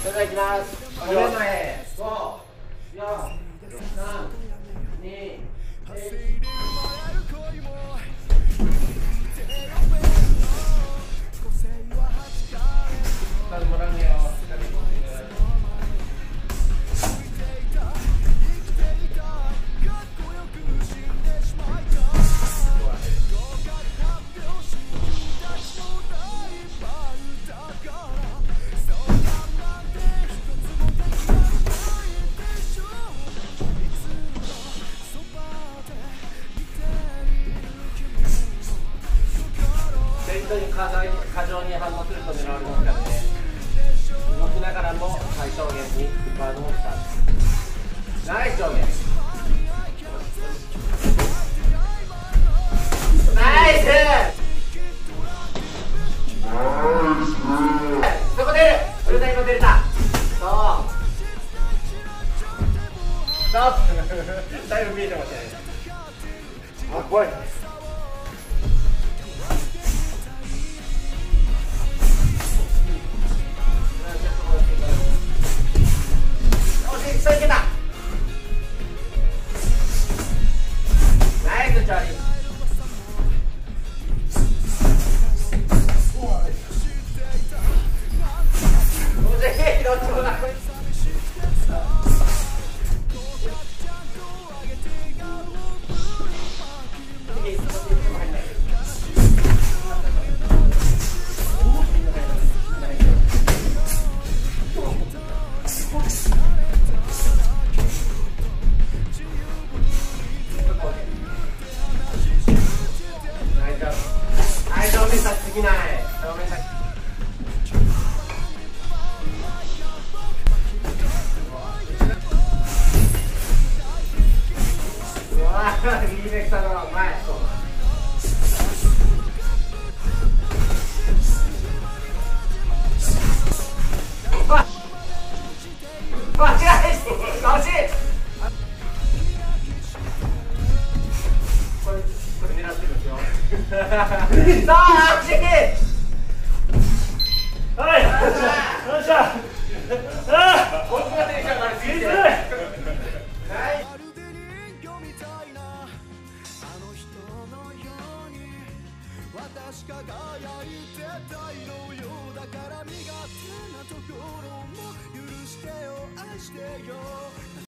それではいきます。5秒前、5、4、3、2、1。もらうよ。ベルトに過剰に反応すると狙われますからね。動きながらも最小限にガードをスタート。ナイス上下。ナイス。そこ出る。それだけ出れた。そうストップ。だいぶ見えてましたね。あ、怖い。いけた。ナイスチャーリー。どっちもだ。できない。正面先。うわー、右で来たのは前。間違い。惜しい。これ狙ってるんですよ。さあ、惜しい。 はい、よっしゃ。 僕がテンション上がりすぎて。私輝いてた色よだから身勝手なところも許してよ愛してよ